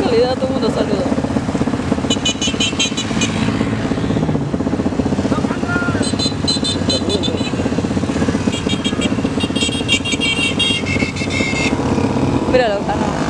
realidad todo el mundo saluda. Míralo,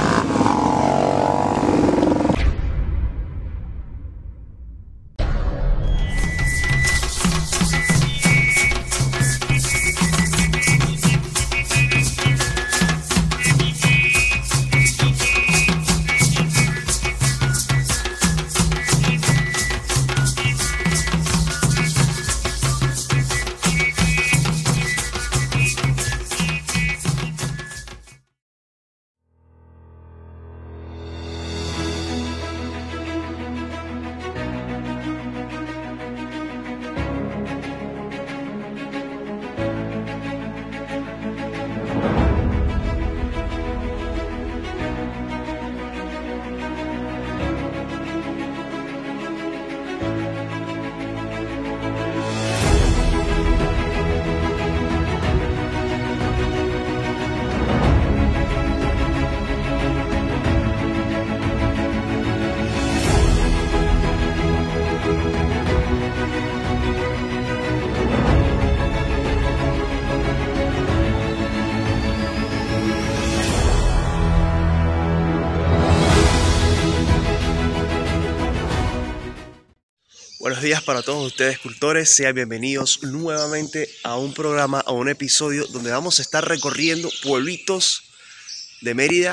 Buenos días para todos ustedes, cultores. Sean bienvenidos nuevamente a un programa, a un episodio donde vamos a estar recorriendo pueblitos de Mérida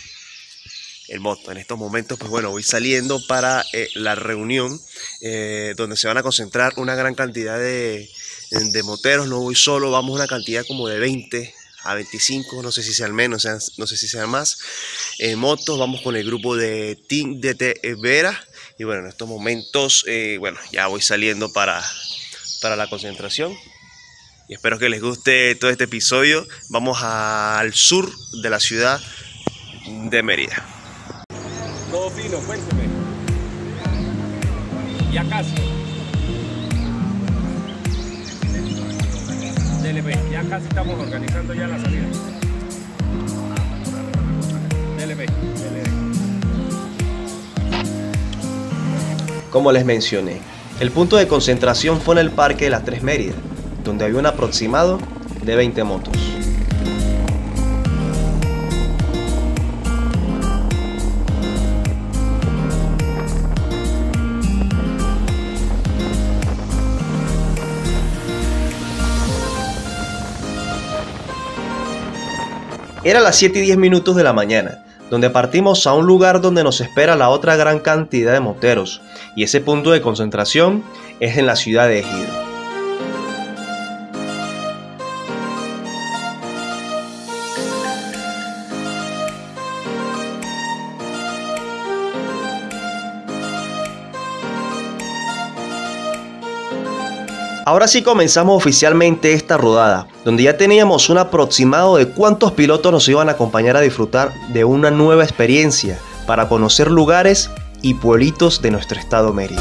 en moto. En estos momentos, pues bueno, voy saliendo para la reunión donde se van a concentrar una gran cantidad de moteros. No voy solo, vamos una cantidad como de 20 a 25, no sé si sean menos, no sé si sean más, motos. Vamos con el grupo de Team DT Vera. Y bueno, en estos momentos, bueno, ya voy saliendo para la concentración. Y espero que les guste todo este episodio. Vamos al sur de la ciudad de Mérida. Todo fino, cuénteme. Ya casi. DLP, ya casi estamos organizando ya la salida. DLP. Como les mencioné, el punto de concentración fue en el Parque de las Tres Méridas, donde había un aproximado de 20 motos. Era las 7:10 de la mañana, donde partimos a un lugar donde nos espera la otra gran cantidad de moteros, y ese punto de concentración es en la ciudad de Ejido. Ahora sí comenzamos oficialmente esta rodada, donde ya teníamos un aproximado de cuántos pilotos nos iban a acompañar a disfrutar de una nueva experiencia para conocer lugares y pueblitos de nuestro estado Mérida.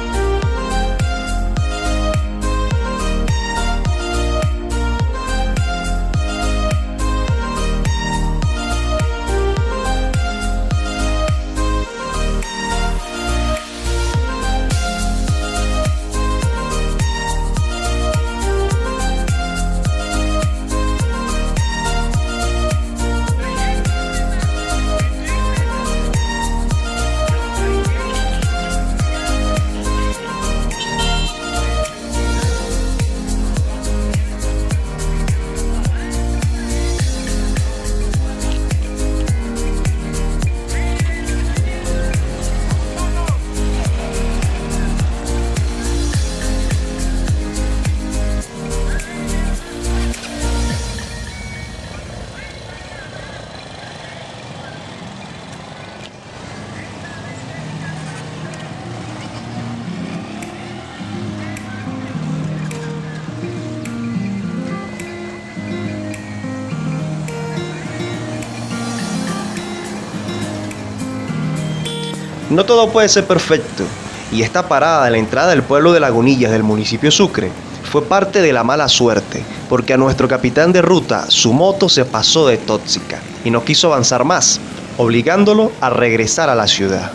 No todo puede ser perfecto, y esta parada de la entrada del pueblo de Lagunillas del municipio Sucre fue parte de la mala suerte, porque a nuestro capitán de ruta su moto se pasó de tóxica y no quiso avanzar más, obligándolo a regresar a la ciudad.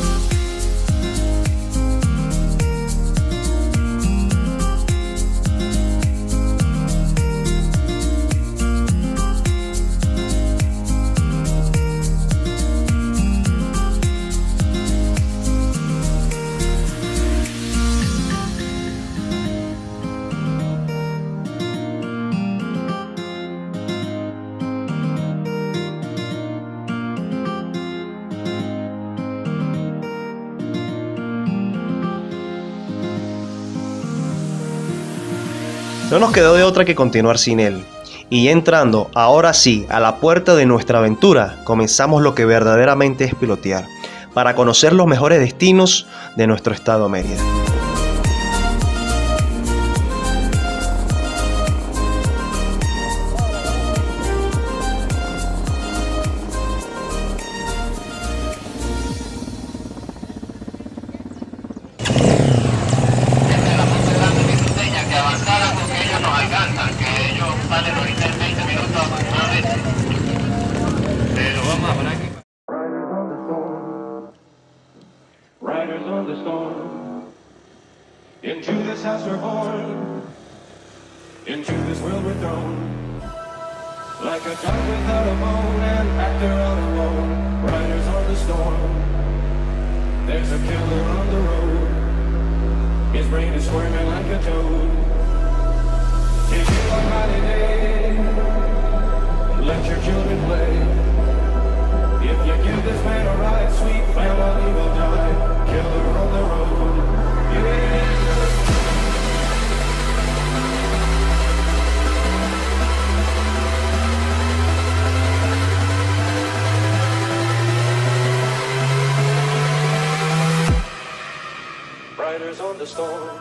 No nos quedó de otra que continuar sin él. Y entrando, ahora sí, a la puerta de nuestra aventura, comenzamos lo que verdaderamente es pilotear, para conocer los mejores destinos de nuestro estado Mérida. Riders on the storm. Into this house we're born. Into this world we're thrown. Like a dog without a bone, an actor on a loan. Riders on the storm. There's a killer on the road. His brain is squirming like a toad. Take you on holiday. Let your children play. If you give this man a ride, sweet family will die. Killer on the road, yeah. Riders on the storm.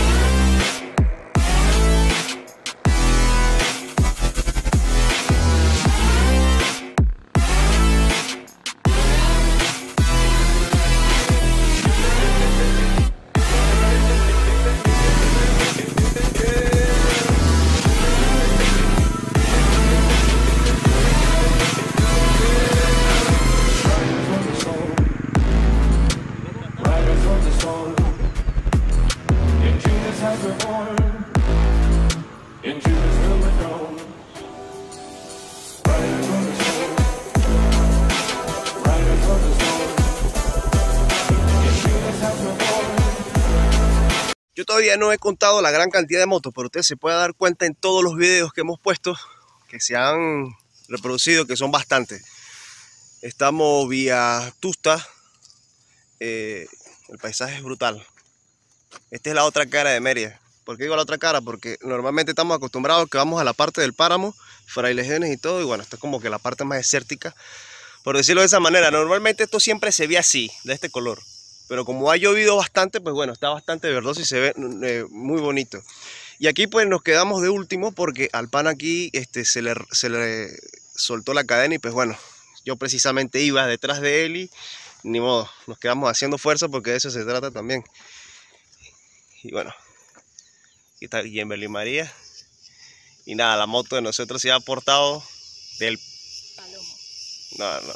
Yo todavía no he contado la gran cantidad de motos, pero usted se puede dar cuenta en todos los videos que hemos puesto, que se han reproducido, que son bastantes. Estamos vía Tusta, el paisaje es brutal. Esta es la otra cara de Mérida. ¿Por qué digo la otra cara? Porque normalmente estamos acostumbrados que vamos a la parte del páramo, Frailejones y todo, y bueno, esta es como que la parte más desértica, por decirlo de esa manera. Normalmente esto siempre se ve así, de este color. Pero como ha llovido bastante, pues bueno, está bastante verdoso y se ve muy bonito. Y aquí pues nos quedamos de último porque al pan aquí se le soltó la cadena y pues bueno, yo precisamente iba detrás de él y ni modo, nos quedamos haciendo fuerza porque de eso se trata también. Y bueno, aquí está Kimberly María. Y nada, la moto de nosotros se ha portado del palomo. No.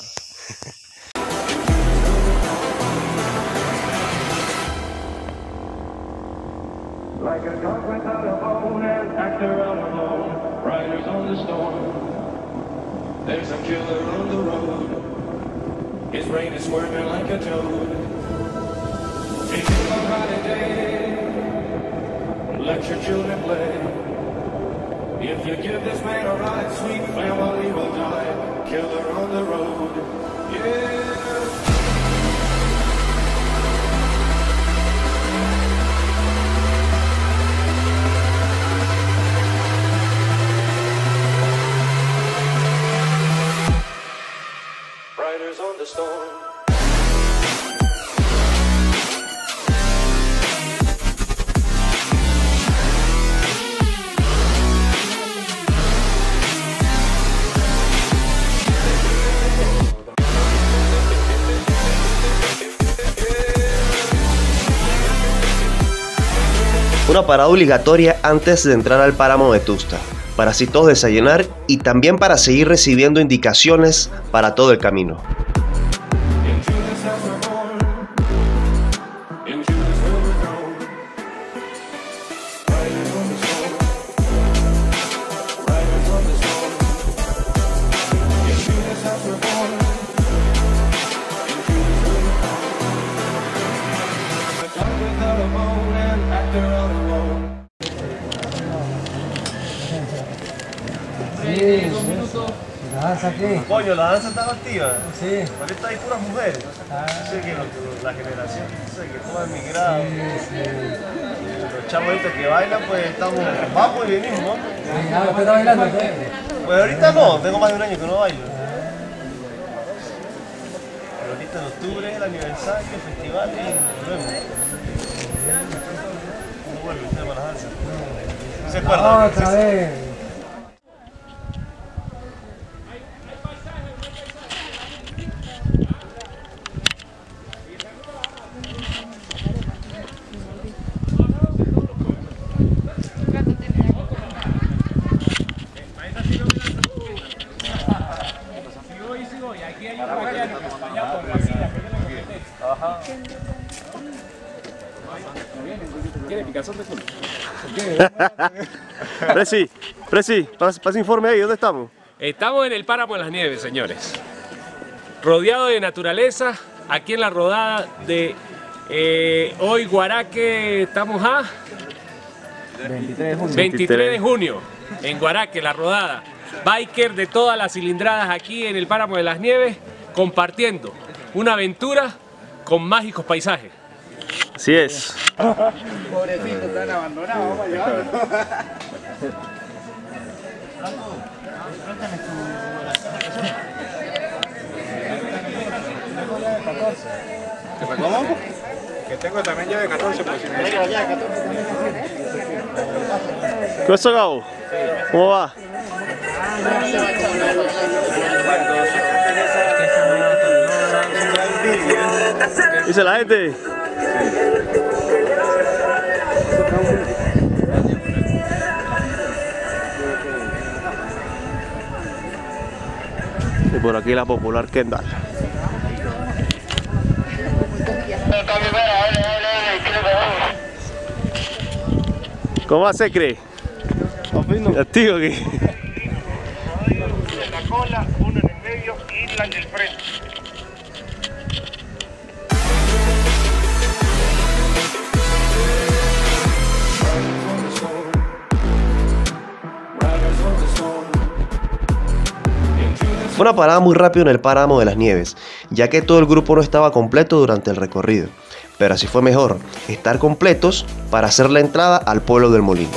Like a dog without a bone, an actor on a loan. Riders on the storm. There's a killer on the road. His brain is squirming like a toad. Take you on holiday. Let your children play. If you give this man a ride, sweet family will die. Killer on the road, yeah. Riders on the storm. Una parada obligatoria antes de entrar al páramo de Tusta, para así todos desayunar y también para seguir recibiendo indicaciones para todo el camino. house we're born, into this world we're thrown. Riders on the storm, riders on the storm. Into this house we're born, into this world we're thrown. A dog without a bone, an actor all alone. Coño, la danza está activa. Sí. Ahorita hay puras mujeres. Yo sé que la generación que fue emigrado. Los chavos ahorita que bailan, pues estamos. Vamos y venimos, ¿no? ¿Usted está bailando? Pues ahorita no, tengo más de un año que no bailo. Pero ahorita en octubre es el aniversario, el festival y nos vemos. ¿Cómo vuelve usted para la danza? ¿No se acuerda? Otra vez. ¿Quiere picazón de culo? Presi, pasa informe ahí, ¿dónde estamos? Estamos en el Páramo de las Nieves, señores. Rodeado de naturaleza, aquí en la rodada de hoy Guaraque, estamos a 23 de junio, en Guaraque, la rodada. Biker de todas las cilindradas aquí en el Páramo de las Nieves, compartiendo una aventura con mágicos paisajes. Así es. Pobrecitos, están abandonados, vamos a llevarlos. ¿Cómo? Que tengo también ya de 14 por si me... ¿Qué pasa, Gabo? ¿Cómo va? Dice la gente. Y por aquí la popular Kendall. ¿Cómo va, Secre? ¿Activo aquí? En la cola, uno en el medio y la en el frente. Fue una parada muy rápido en el Páramo de las Nieves, ya que todo el grupo no estaba completo durante el recorrido. Pero así fue mejor, estar completos para hacer la entrada al pueblo del Molino.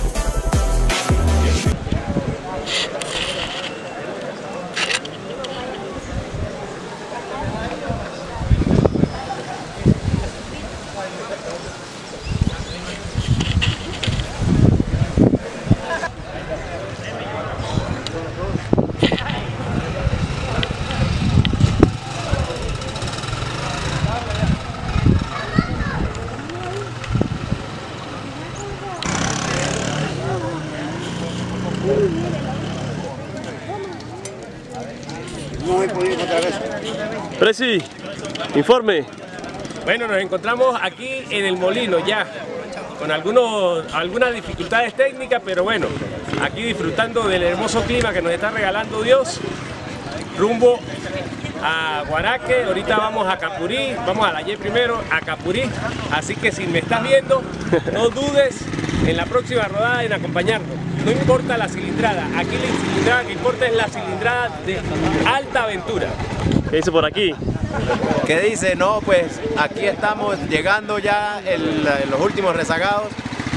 No he podido encontrar eso. Presi, informe. Bueno, nos encontramos aquí en el molino ya, con algunas dificultades técnicas, pero bueno, aquí disfrutando del hermoso clima que nos está regalando Dios, rumbo a Guaraque. Ahorita vamos a Capurí, vamos a la Y primero, a Capurí, así que si me estás viendo, no dudes en la próxima rodada en acompañarnos. No importa la cilindrada, aquí la cilindrada que importa es la cilindrada de alta aventura. ¿Qué dice por aquí? ¿Qué dice? No, pues aquí estamos llegando ya los últimos rezagados.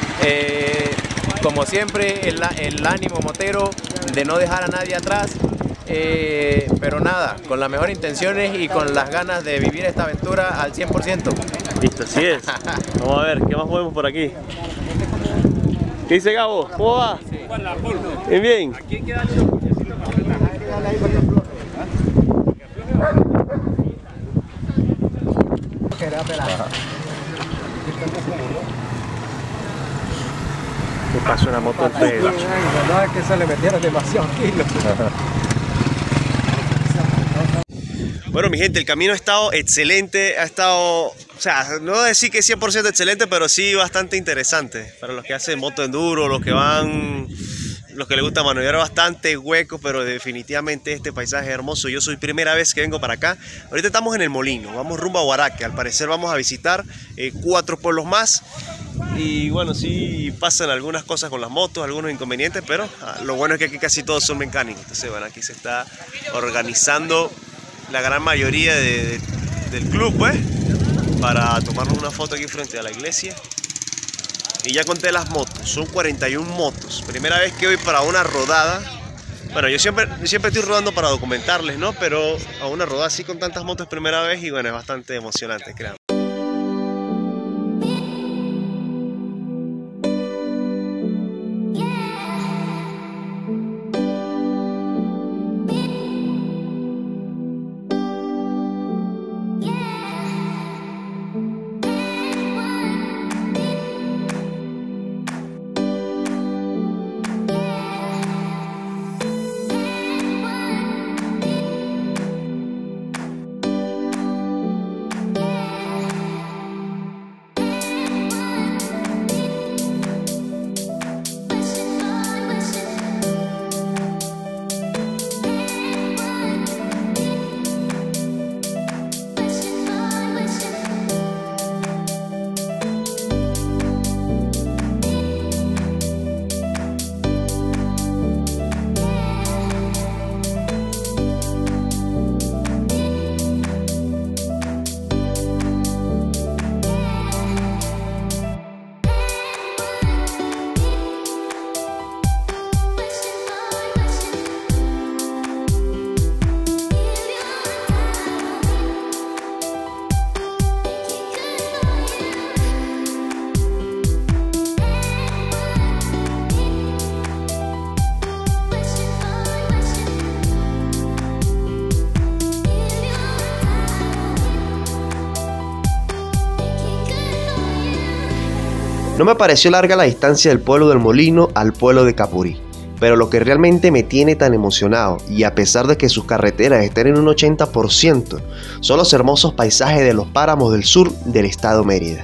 Como siempre, el ánimo motero de no dejar a nadie atrás. Pero nada, con las mejores intenciones y con las ganas de vivir esta aventura al 100%. Listo, así es. Vamos a ver, ¿qué más podemos por aquí? ¿Qué dice Gabo? ¿Cómo va? Bien, bien. Aquí hay que darle un puñecito para apretar. ¿Qué pasó una moto entera? No, es que se le metieron demasiados kilos. Bueno, mi gente, el camino ha estado excelente, ha estado, o sea, no voy a decir que 100% excelente, pero sí bastante interesante. Para los que hacen moto enduro, los que les gusta maniobrar bastante hueco, pero definitivamente este paisaje es hermoso. Yo soy primera vez que vengo para acá. Ahorita estamos en el Molino, vamos rumbo a Guaraque. Al parecer vamos a visitar 4 pueblos más. Y bueno, sí pasan algunas cosas con las motos, algunos inconvenientes, pero lo bueno es que aquí casi todos son mecánicos. Entonces, bueno, aquí se está organizando la gran mayoría del club, pues, para tomarnos una foto aquí frente a la iglesia. Y ya conté las motos, son 41 motos. Primera vez que voy para una rodada. Bueno, yo siempre estoy rodando para documentarles, ¿no? Pero a una rodada así con tantas motos es primera vez y bueno, es bastante emocionante, créanme. No me pareció larga la distancia del pueblo del Molino al pueblo de Capurí, pero lo que realmente me tiene tan emocionado, y a pesar de que sus carreteras estén en un 80%, son los hermosos paisajes de los páramos del sur del estado Mérida.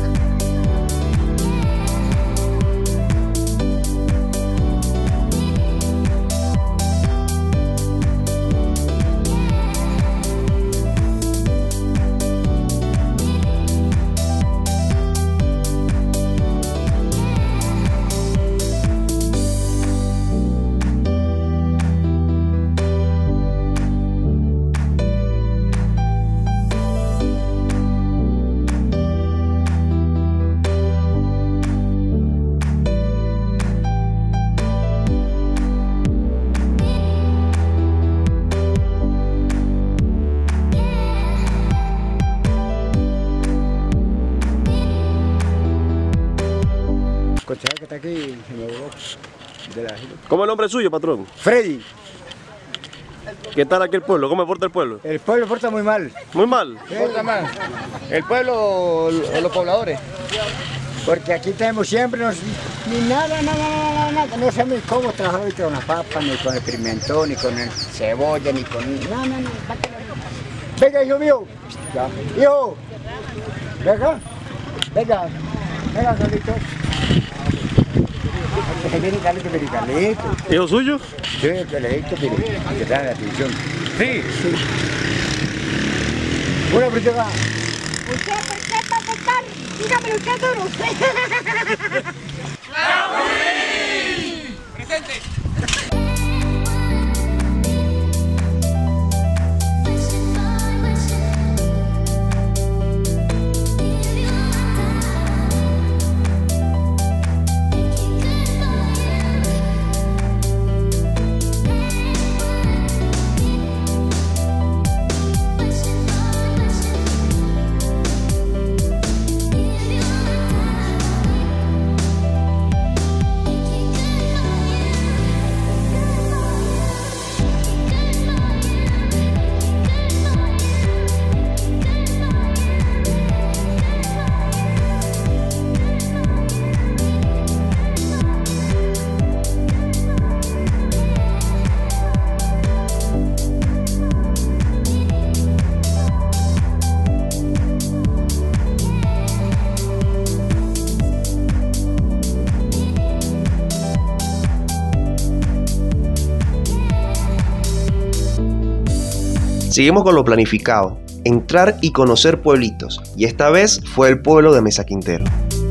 Que está aquí, se me voló de la... ¿Cómo es el nombre suyo, patrón? Freddy. ¿Qué tal aquel pueblo? ¿Cómo porta el pueblo? El pueblo porta muy mal. ¿Muy mal? Porta mal. El pueblo, los pobladores. Porque aquí tenemos siempre, ni nada, no sabemos cómo trabajar ahorita con la papa, ni con el pimentón, ni con el cebolla, ni con... No. Venga, hijo mío. Ya. Hijo. Venga. Venga, Carlitos. Calito. ¿Hijo suyo? Sí, Calito, que da la atención. Sí. Una brillada. ¿Usted por qué va a pescar? Dígame usted duro. ¡Presente! Seguimos con lo planificado, entrar y conocer pueblitos, y esta vez fue el pueblo de Mesa Quintero.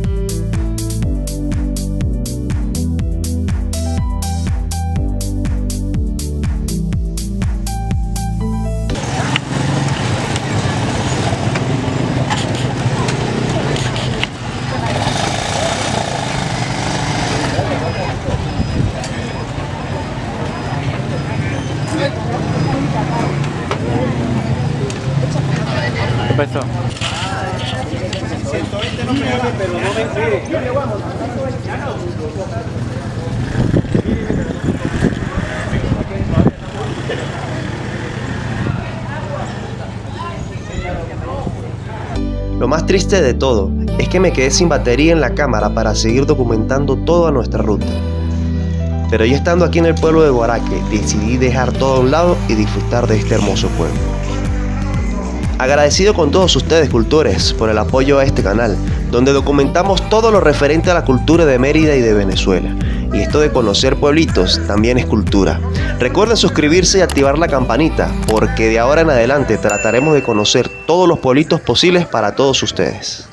¿Qué pasó? Lo más triste de todo es que me quedé sin batería en la cámara para seguir documentando toda nuestra ruta. Pero ya estando aquí en el pueblo de Guaraque, decidí dejar todo a un lado y disfrutar de este hermoso pueblo. Agradecido con todos ustedes, cultores, por el apoyo a este canal, donde documentamos todo lo referente a la cultura de Mérida y de Venezuela. Y esto de conocer pueblitos también es cultura. Recuerden suscribirse y activar la campanita, porque de ahora en adelante trataremos de conocer todos los pueblitos posibles para todos ustedes.